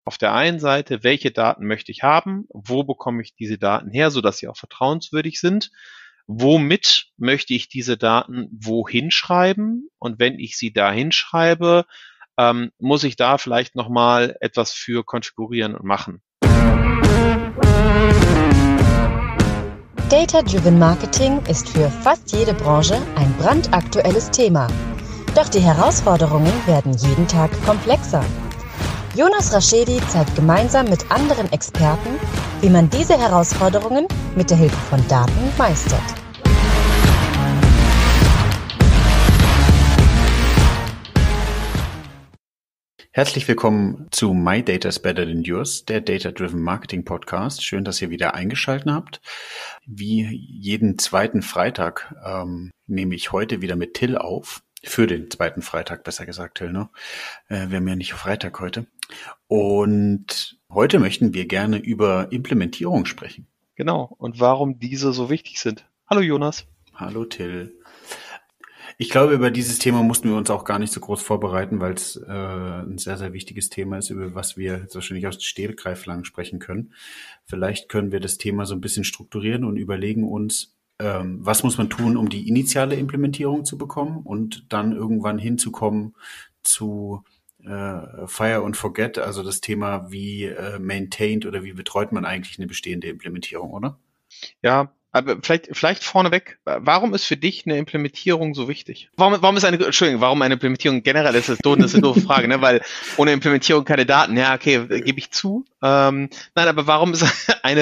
auf der einen Seite, welche Daten möchte ich haben, wo bekomme ich diese Daten her, sodass sie auch vertrauenswürdig sind, womit möchte ich diese Daten wohin schreiben und wenn ich sie dahin schreibe, muss ich da vielleicht nochmal etwas für konfigurieren und machen. Data-Driven Marketing ist für fast jede Branche ein brandaktuelles Thema. Doch die Herausforderungen werden jeden Tag komplexer. Jonas Raschedi zeigt gemeinsam mit anderen Experten, wie man diese Herausforderungen mit der Hilfe von Daten meistert. Herzlich willkommen zu My Data is Better Than Yours, der Data-Driven Marketing Podcast. Schön, dass ihr wieder eingeschaltet habt. Wie jeden zweiten Freitag nehme ich heute wieder mit Till auf. Für den zweiten Freitag, besser gesagt, Till, ne? Wir haben ja nicht Freitag heute. Und heute möchten wir gerne über Implementierung sprechen. Genau. Und warum diese so wichtig sind. Hallo Jonas. Hallo Till. Ich glaube, über dieses Thema mussten wir uns auch gar nicht so groß vorbereiten, weil es ein sehr, sehr wichtiges Thema ist, über was wir jetzt wahrscheinlich aus dem Stegreif lang sprechen können. Vielleicht können wir das Thema so ein bisschen strukturieren und überlegen uns, was muss man tun, um die initiale Implementierung zu bekommen und dann irgendwann hinzukommen zu Fire and Forget, also das Thema, wie maintained oder wie betreut man eigentlich eine bestehende Implementierung, oder? Ja, aber vielleicht vorneweg, warum ist für dich eine Implementierung so wichtig? Warum eine Implementierung generell ist, das ist eine doofe Frage, ne? Weil ohne Implementierung keine Daten. Ja, okay, gebe ich zu. Nein, aber warum ist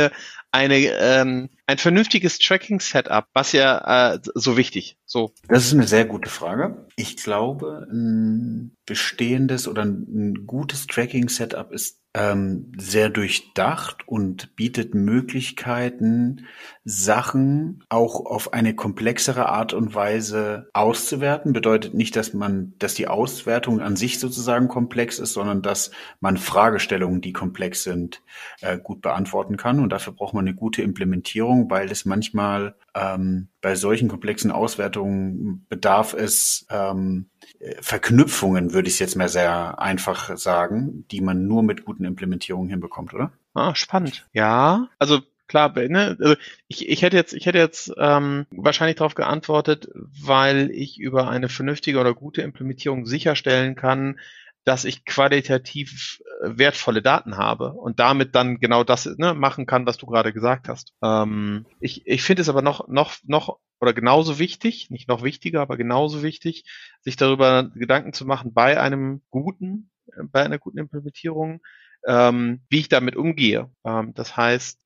ein vernünftiges Tracking-Setup, was ja so wichtig? So. Das ist eine sehr gute Frage. Ich glaube, ein bestehendes oder ein gutes Tracking-Setup ist sehr durchdacht und bietet Möglichkeiten, Sachen auch auf eine komplexere Art und Weise auszuwerten. Bedeutet nicht, dass die Auswertung an sich sozusagen komplex ist, sondern dass man Fragestellungen, die komplex sind, gut beantworten kann. Und dafür braucht man eine gute Implementierung, weil es manchmal bei solchen komplexen Auswertungen bedarf es Verknüpfungen, würde ich jetzt mal sehr einfach sagen, die man nur mit guten Implementierungen hinbekommt, oder? Ah, spannend. Ja, also klar, ne? Also ich hätte jetzt wahrscheinlich darauf geantwortet, weil ich über eine vernünftige oder gute Implementierung sicherstellen kann, dass ich qualitativ wertvolle Daten habe und damit dann genau das machen kann, was du gerade gesagt hast. Ich finde es aber noch oder genauso wichtig, nicht noch wichtiger, aber genauso wichtig, sich darüber Gedanken zu machen bei einer guten Implementierung, wie ich damit umgehe. Das heißt,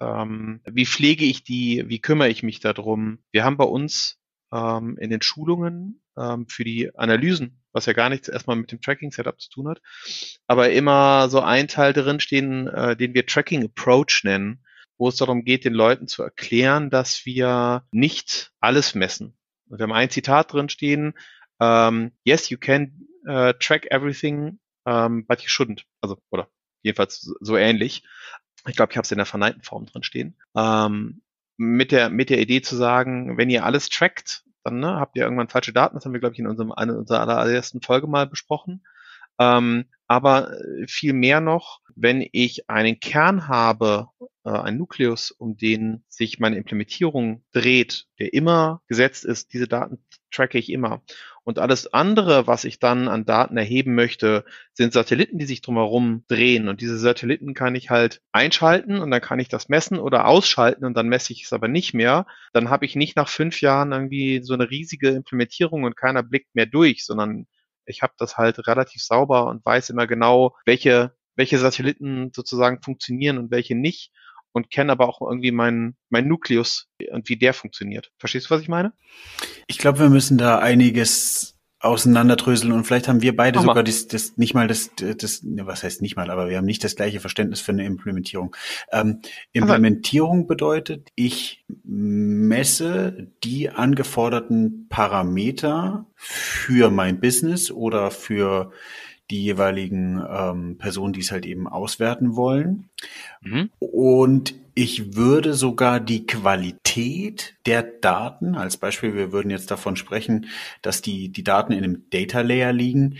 wie kümmere ich mich darum? Wir haben bei uns in den Schulungen für die Analysen, was ja gar nichts erstmal mit dem Tracking-Setup zu tun hat, aber immer so ein Teil drin stehen, den wir Tracking Approach nennen, wo es darum geht, den Leuten zu erklären, dass wir nicht alles messen. Und wir haben ein Zitat drin stehen, yes, you can track everything, but you shouldn't. Also, oder jedenfalls so ähnlich. Ich glaube, ich habe es in der verneinten Form drin stehen. Mit der Idee zu sagen, wenn ihr alles trackt, dann habt ihr irgendwann falsche Daten. Das haben wir, glaube ich, in einer unserer allerersten Folge mal besprochen. Aber viel mehr noch, wenn ich einen Kern habe, einen Nukleus, um den sich meine Implementierung dreht, der immer gesetzt ist, diese Daten tracke ich immer. Und alles andere, was ich dann an Daten erheben möchte, sind Satelliten, die sich drumherum drehen. Und diese Satelliten kann ich halt einschalten und dann kann ich das messen oder ausschalten und dann messe ich es aber nicht mehr. Dann habe ich nicht nach 5 Jahren irgendwie so eine riesige Implementierung und keiner blickt mehr durch, sondern ich habe das halt relativ sauber und weiß immer genau, welche Satelliten sozusagen funktionieren und welche nicht und kenne aber auch irgendwie meinen Nukleus und wie der funktioniert. Verstehst du, was ich meine? Ich glaube, wir müssen da einiges auseinanderdröseln und vielleicht haben wir beide sogar was heißt nicht mal, aber wir haben nicht das gleiche Verständnis für eine Implementierung. Implementierung bedeutet, ich messe die angeforderten Parameter für mein Business oder für die jeweiligen Personen, die es halt eben auswerten wollen. Und Ich würde sogar die Qualität der Daten, als Beispiel, wir würden jetzt davon sprechen, dass die Daten in einem Data Layer liegen,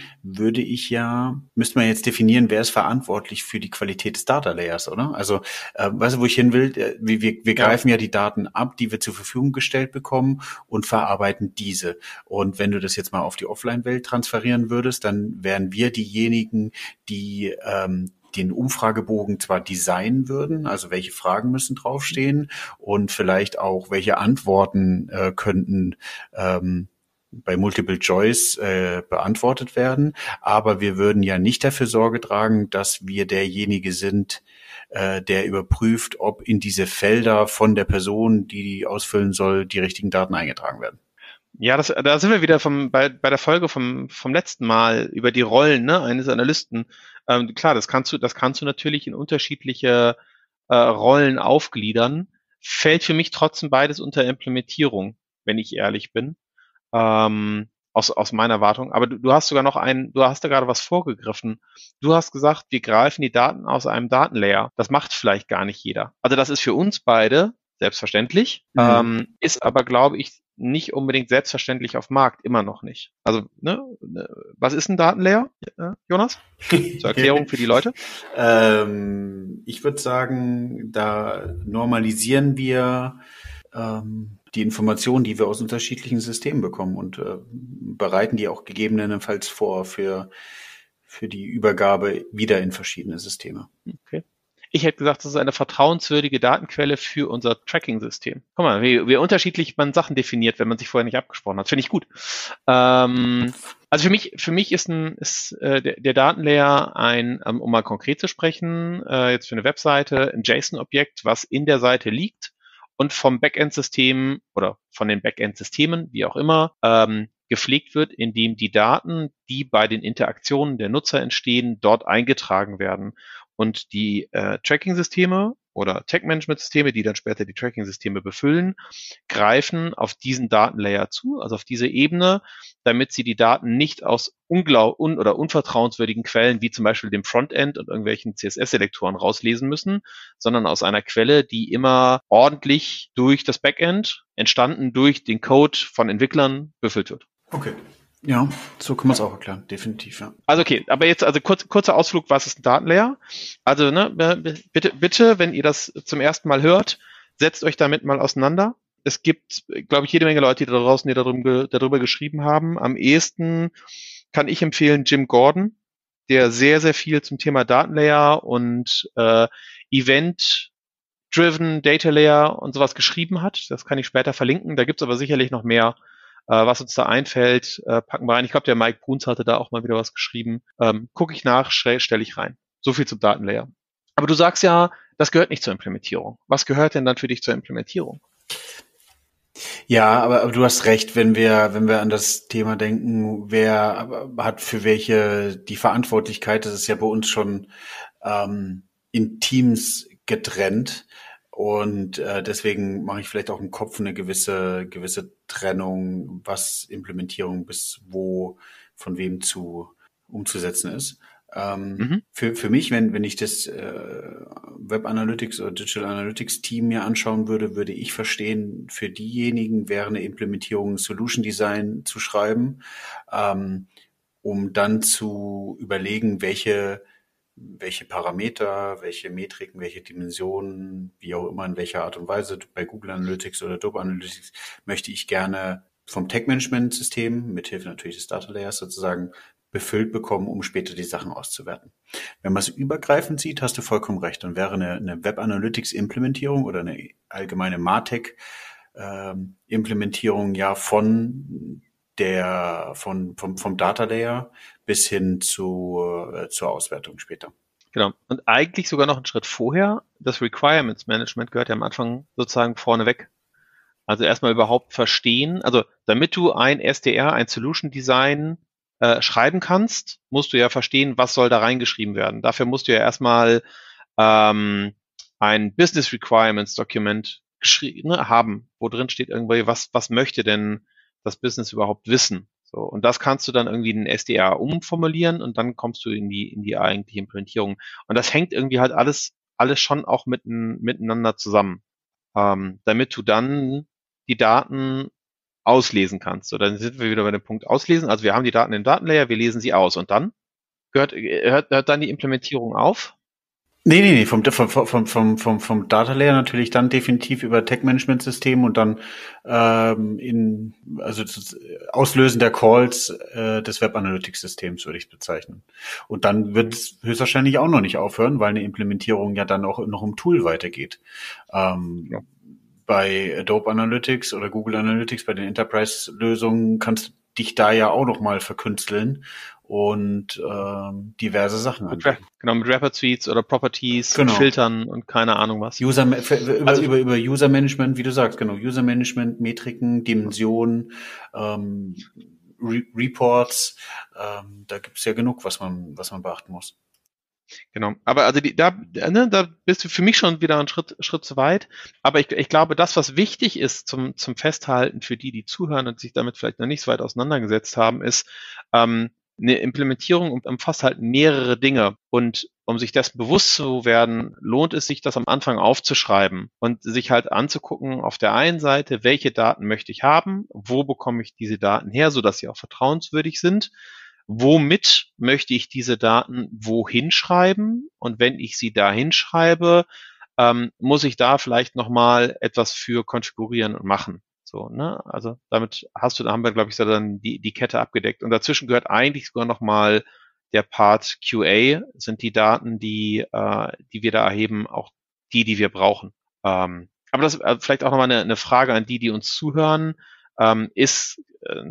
müsste man jetzt definieren, wer ist verantwortlich für die Qualität des Data Layers, oder? Also, weißt du, wo ich hin will? Wir greifen ja die Daten ab, die wir zur Verfügung gestellt bekommen und verarbeiten diese. Und wenn du das jetzt mal auf die Offline-Welt transferieren würdest, dann wären wir diejenigen, die den Umfragebogen zwar designen würden, also welche Fragen müssen draufstehen und vielleicht auch welche Antworten könnten bei Multiple Choice beantwortet werden, aber wir würden ja nicht dafür Sorge tragen, dass wir derjenige sind, der überprüft, ob in diese Felder von der Person, die ausfüllen soll, die richtigen Daten eingetragen werden. Ja, da sind wir wieder bei der Folge vom letzten Mal über die Rollen, ne, eines Analysten. Klar, das kannst du natürlich in unterschiedliche Rollen aufgliedern. Fällt für mich trotzdem beides unter Implementierung, wenn ich ehrlich bin, aus meiner Wartung. Aber du hast sogar du hast da gerade was vorgegriffen. Du hast gesagt, wir greifen die Daten aus einem Datenlayer. Das macht vielleicht gar nicht jeder. Also das ist für uns beide selbstverständlich, ist aber, glaube ich, nicht unbedingt selbstverständlich auf Markt, immer noch nicht. Also, was ist ein Datenlayer, Jonas? Zur Erklärung für die Leute. Ich würde sagen, da normalisieren wir die Informationen, die wir aus unterschiedlichen Systemen bekommen und bereiten die auch gegebenenfalls vor für die Übergabe wieder in verschiedene Systeme. Okay. Ich hätte gesagt, das ist eine vertrauenswürdige Datenquelle für unser Tracking-System. Guck mal, wie unterschiedlich man Sachen definiert, wenn man sich vorher nicht abgesprochen hat. Finde ich gut. Also für mich ist der Datenlayer um mal konkret zu sprechen, jetzt für eine Webseite, ein JSON-Objekt, was in der Seite liegt und vom Backend-System oder von den Backend-Systemen, wie auch immer, gepflegt wird, indem die Daten, die bei den Interaktionen der Nutzer entstehen, dort eingetragen werden. Und die Tracking-Systeme oder Tag-Management-Systeme, die dann später die Tracking-Systeme befüllen, greifen auf diesen Datenlayer zu, also auf diese Ebene, damit sie die Daten nicht aus oder unvertrauenswürdigen Quellen, wie zum Beispiel dem Frontend und irgendwelchen CSS-Selektoren rauslesen müssen, sondern aus einer Quelle, die immer ordentlich durch das Backend, entstanden durch den Code von Entwicklern, befüllt wird. Okay. Ja, so kann man es auch erklären, definitiv, ja. Also okay, aber jetzt kurzer Ausflug, was ist ein Datenlayer? Also bitte, wenn ihr das zum ersten Mal hört, setzt euch damit mal auseinander. Es gibt, glaube ich, jede Menge Leute, die da draußen, die darüber geschrieben haben. Am ehesten kann ich empfehlen Jim Gordon, der sehr, sehr viel zum Thema Datenlayer und Event-Driven Data Layer und sowas geschrieben hat. Das kann ich später verlinken. Da gibt's aber sicherlich noch mehr, was uns da einfällt, packen wir rein. Ich glaube, der Mike Bruns hatte da auch mal wieder was geschrieben. Gucke ich nach, stelle ich rein. So viel zum Datenlayer. Aber du sagst ja, das gehört nicht zur Implementierung. Was gehört denn dann für dich zur Implementierung? Ja, aber du hast recht, wenn wir an das Thema denken, wer hat für welche die Verantwortlichkeit, das ist ja bei uns schon in Teams getrennt. Und deswegen mache ich vielleicht auch im Kopf eine gewisse Trennung, was Implementierung bis wo von wem umzusetzen ist. Für mich, wenn ich das Web Analytics oder Digital Analytics Team mir anschauen würde ich verstehen, für diejenigen wäre eine Implementierung Solution Design zu schreiben, um dann zu überlegen, welche Parameter, welche Metriken, welche Dimensionen, wie auch immer, in welcher Art und Weise, bei Google Analytics oder Adobe Analytics, möchte ich gerne vom Tag-Management-System, mithilfe natürlich des Data Layers sozusagen, befüllt bekommen, um später die Sachen auszuwerten. Wenn man es übergreifend sieht, hast du vollkommen recht. Dann wäre eine Web Analytics Implementierung oder eine allgemeine MarTech Implementierung ja vom Data Layer bis hin zur Auswertung später. Genau. Und eigentlich sogar noch einen Schritt vorher. Das Requirements Management gehört ja am Anfang sozusagen vorneweg. Also erstmal überhaupt verstehen. Also damit du ein SDR, ein Solution Design schreiben kannst, musst du ja verstehen, was soll da reingeschrieben werden. Dafür musst du ja erstmal ein Business Requirements Document haben, wo drin steht irgendwie, was möchte denn das Business überhaupt wissen. So, und das kannst du dann irgendwie in den SDR umformulieren und dann kommst du in die eigentliche Implementierung. Und das hängt irgendwie halt alles alles schon auch miteinander zusammen, damit du dann die Daten auslesen kannst. Oder dann sind wir wieder bei dem Punkt auslesen. Also wir haben die Daten im Datenlayer, wir lesen sie aus und dann hört dann die Implementierung auf? Nee, vom Data Layer natürlich dann definitiv über Tech-Management-System und dann also das Auslösen der Calls des Web-Analytics-Systems würde ich bezeichnen. Und dann wird es höchstwahrscheinlich auch noch nicht aufhören, weil eine Implementierung ja dann auch noch im Tool weitergeht. Ja. Bei Adobe Analytics oder Google Analytics, bei den Enterprise-Lösungen kannst du dich da ja auch noch mal verkünsteln und diverse Sachen angeben. Genau, mit Wrapper Suites oder Properties, Genau. Filtern und keine Ahnung was. Über User Management, wie du sagst, genau, User Management, Metriken, Dimensionen, Reports, da gibt's ja genug, was man beachten muss. Genau, aber also da bist du für mich schon wieder einen Schritt zu weit. Aber ich glaube, das, was wichtig ist zum Festhalten für die zuhören und sich damit vielleicht noch nicht so weit auseinandergesetzt haben, ist, eine Implementierung umfasst halt mehrere Dinge. Und um sich dessen bewusst zu werden, lohnt es sich, das am Anfang aufzuschreiben und sich halt anzugucken, auf der einen Seite, welche Daten möchte ich haben, wo bekomme ich diese Daten her, sodass sie auch vertrauenswürdig sind. Womit möchte ich diese Daten wohin schreiben? Und wenn ich sie da hinschreibe, muss ich da vielleicht nochmal etwas für konfigurieren und machen. So, ne? Also damit haben wir, glaube ich, so dann die Kette abgedeckt. Und dazwischen gehört eigentlich sogar nochmal der Part QA, sind die Daten, die wir da erheben, auch die wir brauchen. Aber das vielleicht auch nochmal eine Frage an die uns zuhören, ist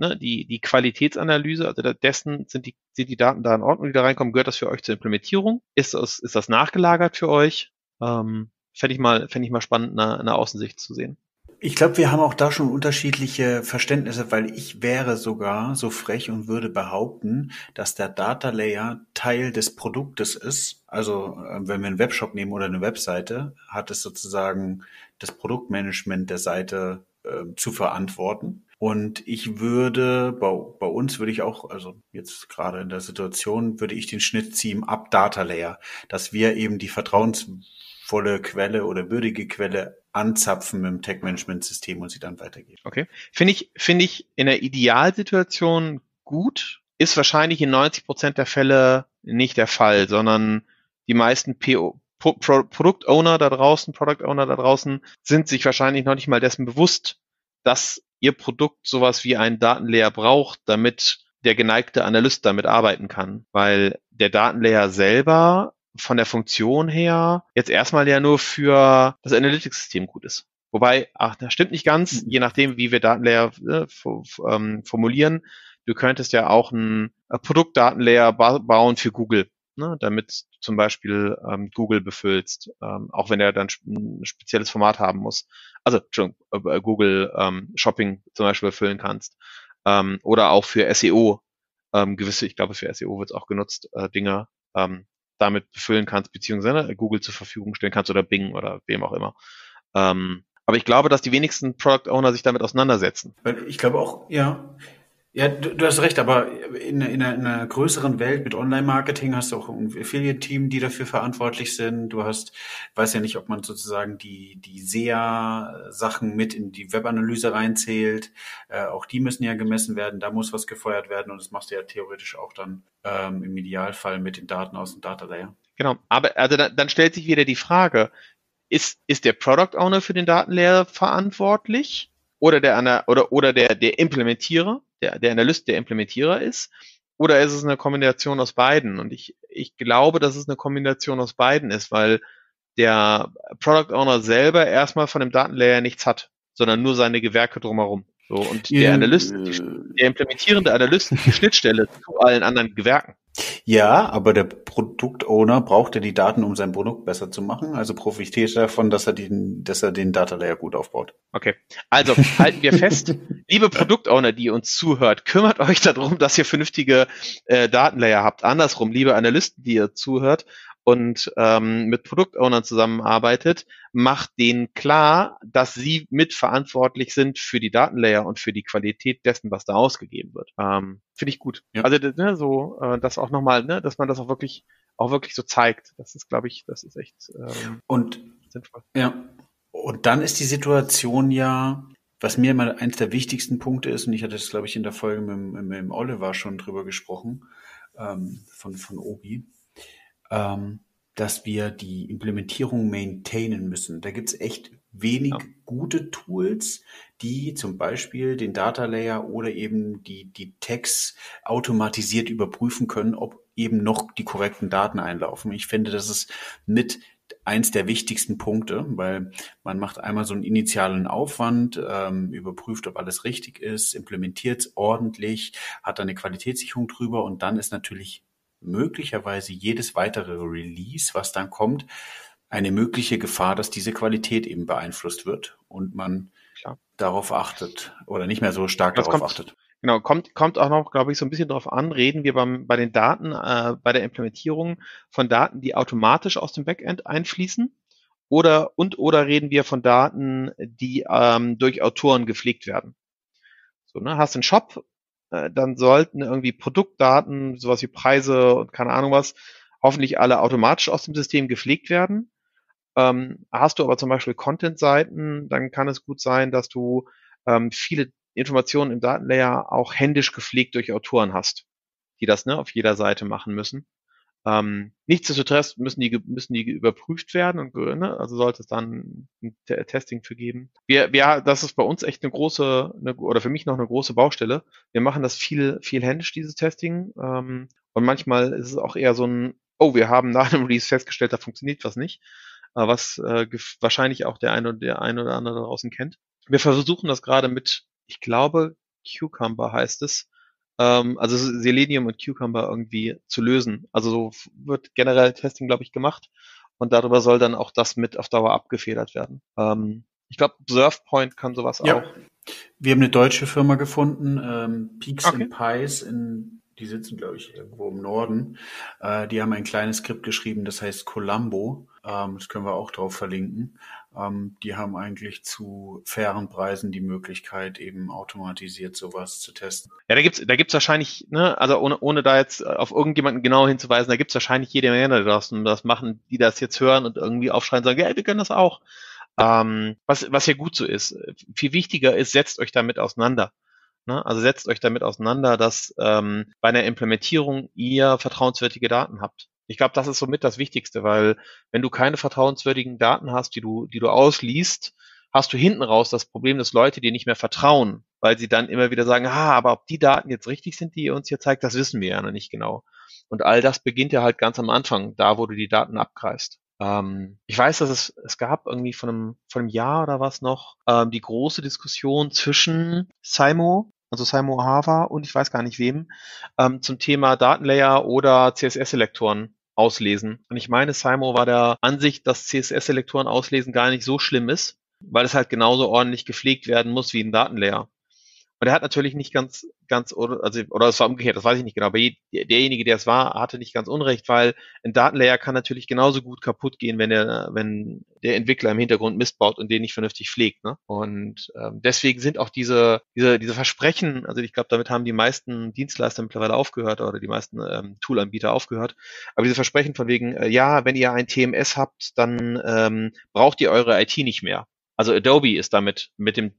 die Qualitätsanalyse, also dessen sind die Daten da in Ordnung, die da reinkommen, gehört das für euch zur Implementierung? Ist das nachgelagert für euch? Fände ich mal spannend, eine Außensicht zu sehen. Ich glaube, wir haben auch da schon unterschiedliche Verständnisse, weil ich wäre sogar so frech und würde behaupten, dass der Data Layer Teil des Produktes ist. Also wenn wir einen Webshop nehmen oder eine Webseite, hat es sozusagen das Produktmanagement der Seite zu verantworten. Und ich würde, bei uns würde ich auch, also jetzt gerade in der Situation, würde ich den Schnitt ziehen ab Data Layer, dass wir eben die vertrauensvolle Quelle oder würdige Quelle anzapfen mit dem Tech-Management-System und sie dann weitergeben. Okay. Finde ich in der Idealsituation gut, ist wahrscheinlich in 90% der Fälle nicht der Fall, sondern die meisten Product Owner da draußen sind sich wahrscheinlich noch nicht mal dessen bewusst, dass ihr Produkt sowas wie einen Datenlayer braucht, damit der geneigte Analyst damit arbeiten kann. Weil der Datenlayer selber von der Funktion her jetzt erstmal ja nur für das Analytics-System gut ist. Wobei, das stimmt nicht ganz, je nachdem, wie wir Datenlayer formulieren. Du könntest ja auch einen Produktdatenlayer bauen für Google, ne, damit du zum Beispiel Google befüllst, auch wenn er dann ein spezielles Format haben muss. Also Google Shopping zum Beispiel befüllen kannst. Oder auch für SEO ich glaube für SEO wird es auch genutzt, Dinge damit befüllen kannst, beziehungsweise Google zur Verfügung stellen kannst oder Bing oder wem auch immer. Aber ich glaube, dass die wenigsten Product Owner sich damit auseinandersetzen. Ich glaube auch, ja. Ja, du hast recht, aber in einer größeren Welt mit Online-Marketing hast du auch ein Affiliate-Team, die dafür verantwortlich sind. Weiß ja nicht, ob man sozusagen die SEA-Sachen mit in die Webanalyse reinzählt. Auch die müssen ja gemessen werden, da muss was gefeuert werden und das machst du ja theoretisch auch dann im Idealfall mit den Daten aus dem Data Layer. Genau, aber also dann stellt sich wieder die Frage, ist der Product Owner für den Datenlayer verantwortlich oder der Implementierer? Der Analyst, der Implementierer ist, oder ist es eine Kombination aus beiden? Und ich glaube, dass es eine Kombination aus beiden ist, weil der Product Owner selber erstmal von dem Datenlayer nichts hat, sondern nur seine Gewerke drumherum. So, und der Analyst, der implementierende Analyst, die Schnittstelle zu allen anderen Gewerken. Ja, aber der Produkt-Owner braucht ja die Daten, um sein Produkt besser zu machen. Also profitiert er davon, dass er den Data Layer gut aufbaut. Okay, also halten wir fest, liebe Produkt-Owner, die uns zuhört, kümmert euch darum, dass ihr vernünftige Datenlayer habt. Andersrum, liebe Analysten, die ihr zuhört und mit Produkt-Ownern zusammenarbeitet, macht denen klar, dass sie mitverantwortlich sind für die Datenlayer und für die Qualität dessen, was da ausgegeben wird. Finde ich gut. Ja. Also das auch nochmal, dass man das auch wirklich auch wirklich so zeigt. Das ist, glaube ich, das ist echt Und sinnvoll. ja, und dann ist die Situation ja, was mir mal eins der wichtigsten Punkte ist, und ich hatte das, glaube ich, in der Folge mit dem Oliver schon drüber gesprochen, von Obi, dass wir die Implementierung maintainen müssen. Da gibt's echt wenig gute Tools, die zum Beispiel den Data Layer oder eben die Tags automatisiert überprüfen können, ob eben noch die korrekten Daten einlaufen. Ich finde, das ist mit eins der wichtigsten Punkte, weil man macht einmal so einen initialen Aufwand, überprüft, ob alles richtig ist, implementiert es ordentlich, hat dann eine Qualitätssicherung drüber und dann ist natürlich möglicherweise jedes weitere Release, was dann kommt, eine mögliche Gefahr, dass diese Qualität eben beeinflusst wird und man darauf achtet oder nicht mehr so stark darauf achtet. Genau, kommt auch noch, glaube ich, so ein bisschen drauf an, reden wir bei den Daten, bei der Implementierung von Daten, die automatisch aus dem Backend einfließen oder reden wir von Daten, die durch Autoren gepflegt werden. So, ne, hast einen Shop, dann sollten irgendwie Produktdaten, sowas wie Preise und keine Ahnung was, hoffentlich alle automatisch aus dem System gepflegt werden. Hast du aber zum Beispiel Content-Seiten, dann kann es gut sein, dass du viele Informationen im Datenlayer auch händisch gepflegt durch Autoren hast, die das auf jeder Seite machen müssen. Nichtsdestotrotz müssen die überprüft werden und also sollte es dann ein Testing für geben. Das ist bei uns echt oder für mich noch eine große Baustelle. Wir machen das viel händisch, dieses Testing. Und manchmal ist es auch eher so wir haben nach einem Release festgestellt, da funktioniert was nicht. Was wahrscheinlich auch der eine oder andere da draußen kennt. Wir versuchen das gerade mit, ich glaube, Cucumber heißt es, also Selenium und Cucumber irgendwie zu lösen. Also so wird generell Testing, glaube ich, gemacht und darüber soll dann auch das mit auf Dauer abgefedert werden. Ich glaube, SurfPoint kann sowas auch. Wir haben eine deutsche Firma gefunden, Peaks and Pies die sitzen, glaube ich, irgendwo im Norden. Die haben ein kleines Skript geschrieben, das heißt Columbo. Das können wir auch drauf verlinken. Die haben eigentlich zu fairen Preisen die Möglichkeit, eben automatisiert sowas zu testen. Ja, da gibt's wahrscheinlich, also ohne da jetzt auf irgendjemanden genau hinzuweisen, da gibt's wahrscheinlich jede Menge das machen, die das jetzt hören und irgendwie aufschreien und sagen, ja, wir können das auch. Was ja gut so ist. Viel wichtiger ist, setzt euch damit auseinander. Also setzt euch damit auseinander, dass bei einer Implementierung ihr vertrauenswürdige Daten habt. Ich glaube, das ist somit das Wichtigste, weil wenn du keine vertrauenswürdigen Daten hast, die du ausliest, hast du hinten raus das Problem, dass Leute dir nicht mehr vertrauen, weil sie dann immer wieder sagen, aber ob die Daten jetzt richtig sind, die ihr uns hier zeigt, das wissen wir ja noch nicht genau. Und all das beginnt ja halt ganz am Anfang, da wo du die Daten abgreifst. Ich weiß, dass es gab irgendwie von einem Jahr oder was noch die große Diskussion zwischen Simo Ohava und ich weiß gar nicht wem, zum Thema Datenlayer oder CSS-Selektoren auslesen. Und ich meine, Simo war der Ansicht, dass CSS-Selektoren auslesen gar nicht so schlimm ist, weil es halt genauso ordentlich gepflegt werden muss wie ein Datenlayer. Und er hat natürlich nicht oder es war umgekehrt, das weiß ich nicht genau, aber derjenige, der es war, hatte nicht ganz unrecht, weil ein Datenlayer kann natürlich genauso gut kaputt gehen, wenn der Entwickler im Hintergrund Mist baut und den nicht vernünftig pflegt. Ne? Und deswegen sind auch diese Versprechen, also ich glaube, damit haben die meisten Dienstleister mittlerweile aufgehört oder die meisten Toolanbieter aufgehört, aber diese Versprechen von wegen, wenn ihr ein TMS habt, dann braucht ihr eure IT nicht mehr. Also Adobe ist damit mit dem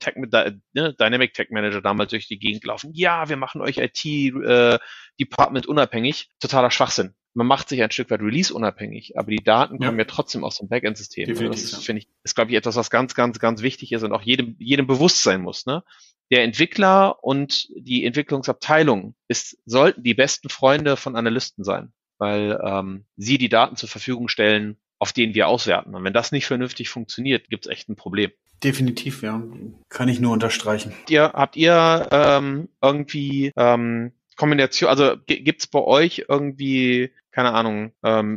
Dynamic Tag Manager damals durch die Gegend gelaufen. Ja, wir machen euch IT-Department unabhängig. Totaler Schwachsinn. Man macht sich ein Stück weit Release unabhängig, aber die Daten kommen ja trotzdem aus dem Backend-System. Also das ist, glaube ich, etwas, was ganz, ganz, ganz wichtig ist und auch jedem bewusst sein muss. Ne? Der Entwickler und die Entwicklungsabteilung sollten die besten Freunde von Analysten sein, weil sie die Daten zur Verfügung stellen, auf denen wir auswerten. Und wenn das nicht vernünftig funktioniert, gibt es echt ein Problem. Definitiv, ja. Kann ich nur unterstreichen. Habt ihr irgendwie Kombination, also gibt's bei euch irgendwie, keine Ahnung,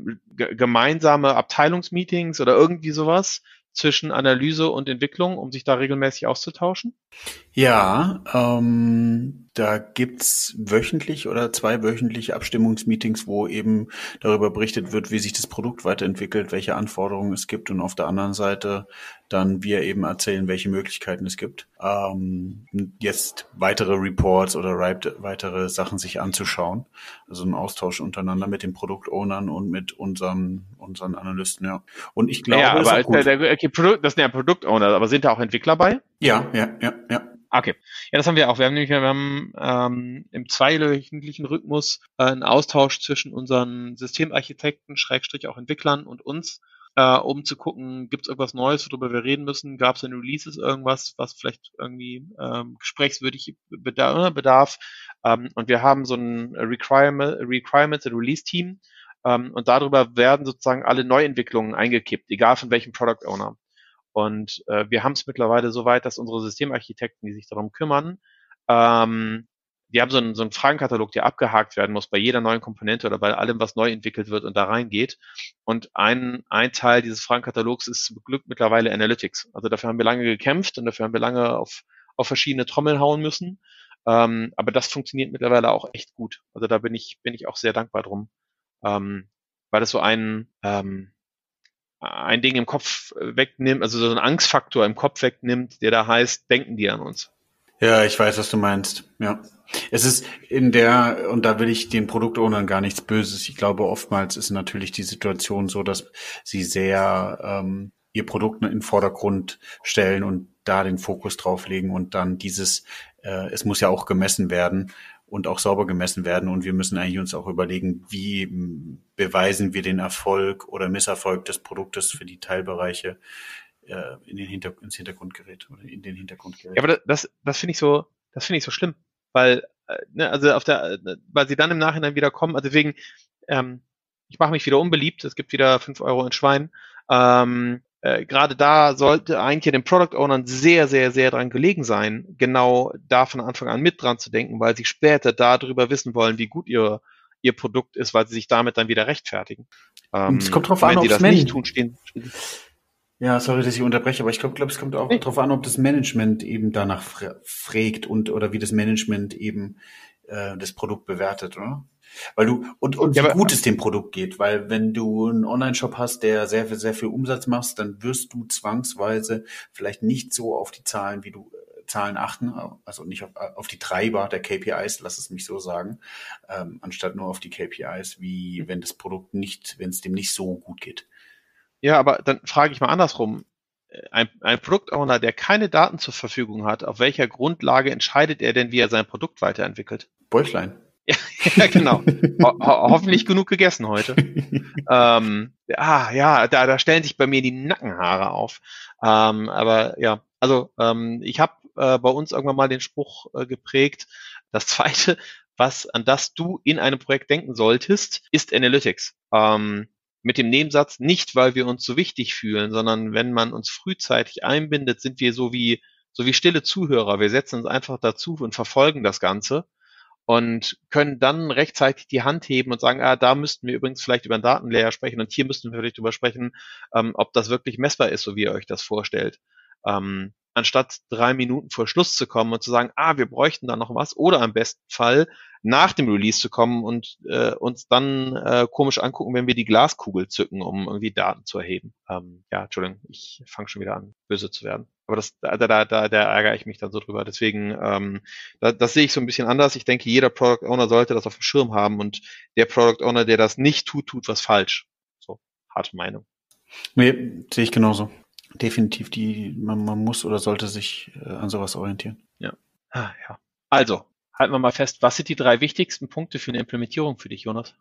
gemeinsame Abteilungsmeetings oder irgendwie sowas zwischen Analyse und Entwicklung, um sich da regelmäßig auszutauschen? Ja, da gibt's wöchentlich oder zweiwöchentliche Abstimmungsmeetings, wo eben darüber berichtet wird, wie sich das Produkt weiterentwickelt, welche Anforderungen es gibt und auf der anderen Seite dann wir eben erzählen, welche Möglichkeiten es gibt. Jetzt weitere Reports oder weitere Sachen sich anzuschauen. Also ein Austausch untereinander mit den Produkt-Ownern und mit unseren Analysten, ja. Und ich Ja, glaube, das ist aber auch gut. das sind ja Product-Owner, aber sind da auch Entwickler bei? Ja. Okay. Ja, das haben wir auch. Wir haben im zweiwöchentlichen Rhythmus einen Austausch zwischen unseren Systemarchitekten, Schrägstrich auch Entwicklern und uns, um zu gucken, gibt es irgendwas Neues, worüber wir reden müssen? Gab es in Releases irgendwas, was vielleicht irgendwie gesprächswürdig bedarf? Und wir haben so ein Requirements and Release Team, und darüber werden sozusagen alle Neuentwicklungen eingekippt, egal von welchem Product Owner. Und wir haben es mittlerweile so weit, dass unsere Systemarchitekten, die sich darum kümmern, die haben so einen Fragenkatalog, der abgehakt werden muss bei jeder neuen Komponente oder bei allem, was neu entwickelt wird und da reingeht. Und ein Teil dieses Fragenkatalogs ist zum Glück mittlerweile Analytics. Also dafür haben wir lange gekämpft und dafür haben wir lange auf verschiedene Trommeln hauen müssen. Aber das funktioniert mittlerweile auch echt gut. Also da bin ich auch sehr dankbar drum, weil das so ein Ding im Kopf wegnimmt, also so einen Angstfaktor im Kopf wegnimmt, der da heißt, denken die an uns. Ja, ich weiß, was du meinst. Ja. Es ist und da will ich den Produktownern gar nichts Böses. Ich glaube, oftmals ist natürlich die Situation so, dass sie sehr ihr Produkt in den Vordergrund stellen und da den Fokus drauf legen und dann es muss ja auch gemessen werden und auch sauber gemessen werden und wir müssen eigentlich uns auch überlegen, wie beweisen wir den Erfolg oder Misserfolg des Produktes für die Teilbereiche ins Hintergrundgerät oder in den Hintergrundgerät. Ja, aber das finde ich so schlimm, weil, also weil sie dann im Nachhinein wieder kommen, also deswegen, ich mache mich wieder unbeliebt, es gibt wieder 5 Euro in Schwein. Gerade da sollte eigentlich den Product Ownern sehr, sehr, sehr dran gelegen sein, genau da von Anfang an mit dran zu denken, weil sie später darüber wissen wollen, wie gut ihr Produkt ist, weil sie sich damit dann wieder rechtfertigen. Und es kommt drauf Und an, wenn ob sie es das nicht tun, Ja, sorry, dass ich unterbreche, aber ich glaube, es kommt auch drauf an, ob das Management eben danach fragt oder wie das Management eben das Produkt bewertet, oder? Weil und Ja, wie aber gut es dem Produkt geht, weil wenn du einen Online-Shop hast, der sehr viel Umsatz machst, dann wirst du zwangsweise vielleicht nicht so auf die Zahlen, wie du Zahlen achten, also nicht auf die Treiber der KPIs, lass es mich so sagen, anstatt nur auf die KPIs, wie wenn wenn es dem nicht so gut geht. Ja, aber dann frage ich mal andersrum. Ein Product-Owner, der keine Daten zur Verfügung hat, auf welcher Grundlage entscheidet er denn, wie er sein Produkt weiterentwickelt? Bäuchlein. Ja, genau. Hoffentlich genug gegessen heute. Ja, da stellen sich bei mir die Nackenhaare auf. Aber ja, also ich habe bei uns irgendwann mal den Spruch geprägt, das Zweite, an das du in einem Projekt denken solltest, ist Analytics. Mit dem Nebensatz, nicht weil wir uns so wichtig fühlen, sondern wenn man uns frühzeitig einbindet, sind wir so wie stille Zuhörer. Wir setzen uns einfach dazu und verfolgen das Ganze und können dann rechtzeitig die Hand heben und sagen, da müssten wir übrigens vielleicht über einen Datenlayer sprechen und hier müssten wir vielleicht drüber sprechen, ob das wirklich messbar ist, so wie ihr euch das vorstellt. Anstatt 3 Minuten vor Schluss zu kommen und zu sagen, wir bräuchten da noch was, oder im besten Fall nach dem Release zu kommen und uns dann komisch angucken, wenn wir die Glaskugel zücken, um irgendwie Daten zu erheben. Ja, Entschuldigung, ich fange schon wieder an, böse zu werden. Aber da ärgere ich mich dann so drüber. Deswegen, das sehe ich so ein bisschen anders. Ich denke, jeder Product Owner sollte das auf dem Schirm haben und der Product Owner, der das nicht tut was falsch. So, harte Meinung. Nee, sehe ich genauso. Definitiv man muss oder sollte sich an sowas orientieren. Ja. Ja. Also, halten wir mal fest, was sind die 3 wichtigsten Punkte für eine Implementierung für dich, Jonas?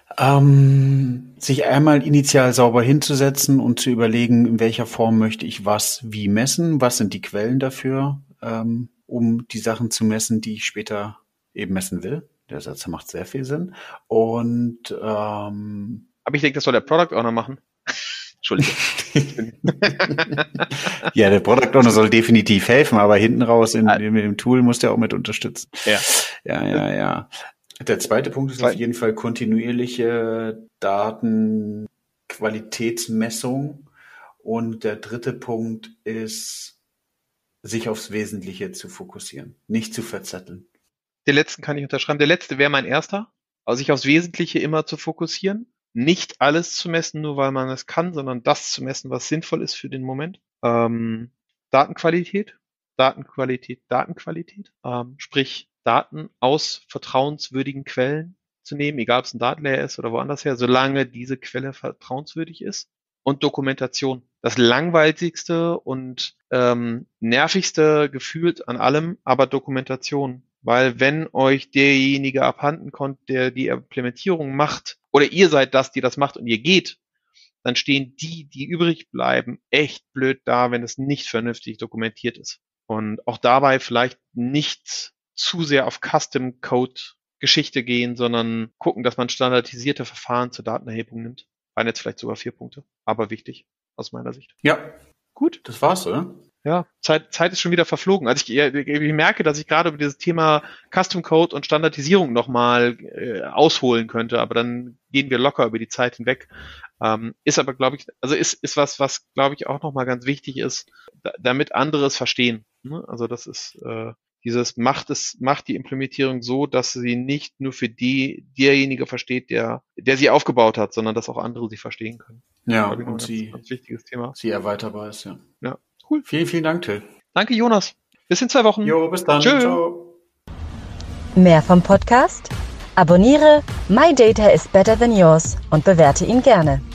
Sich einmal initial sauber hinzusetzen und zu überlegen, in welcher Form möchte ich was wie messen, was sind die Quellen dafür, um die Sachen zu messen, die ich später eben messen will. Der Satz macht sehr viel Sinn. Und aber ich denke, das soll der Product Owner machen. Entschuldigung. Ja, der Product Owner soll definitiv helfen, aber hinten raus mit dem Tool muss der auch mit unterstützen. Ja. Ja. Der zweite Punkt ist auf jeden Fall kontinuierliche Datenqualitätsmessung. Und der dritte Punkt ist sich aufs Wesentliche zu fokussieren, nicht zu verzetteln. Den letzten kann ich unterschreiben. Der letzte wäre mein erster. Also sich aufs Wesentliche immer zu fokussieren. Nicht alles zu messen, nur weil man es kann, sondern das zu messen, was sinnvoll ist für den Moment. Datenqualität. Sprich Daten aus vertrauenswürdigen Quellen zu nehmen, egal ob es ein Datenlayer ist oder woanders her, solange diese Quelle vertrauenswürdig ist. Und Dokumentation. Das langweiligste und nervigste gefühlt an allem, aber Dokumentation. Weil wenn euch derjenige abhanden kommt, der die Implementierung macht, oder ihr seid das, die das macht und ihr geht, dann stehen die übrig bleiben, echt blöd da, wenn es nicht vernünftig dokumentiert ist. Und auch dabei vielleicht nicht zu sehr auf Custom-Code-Geschichte gehen, sondern gucken, dass man standardisierte Verfahren zur Datenerhebung nimmt. Waren jetzt vielleicht sogar 4 Punkte, aber wichtig aus meiner Sicht. Ja, gut. Das war's, oder? Ja, Zeit ist schon wieder verflogen. Also ich merke, dass ich gerade über dieses Thema Custom Code und Standardisierung nochmal ausholen könnte, aber dann gehen wir locker über die Zeit hinweg. Ist aber, glaube ich, also ist was glaube ich, auch nochmal ganz wichtig ist, damit andere es verstehen. Ne? Also das ist macht die Implementierung so, dass sie nicht nur für derjenige versteht, der sie aufgebaut hat, sondern dass auch andere sie verstehen können. Ja, und ganz wichtiges Thema. Sie erweiterbar ist, ja. Ja, cool. Vielen, vielen Dank, Till. Danke, Jonas. Bis in 2 Wochen. Jo, bis dann. Tschö. Ciao. Mehr vom Podcast? Abonniere My Data is Better Than Yours und bewerte ihn gerne.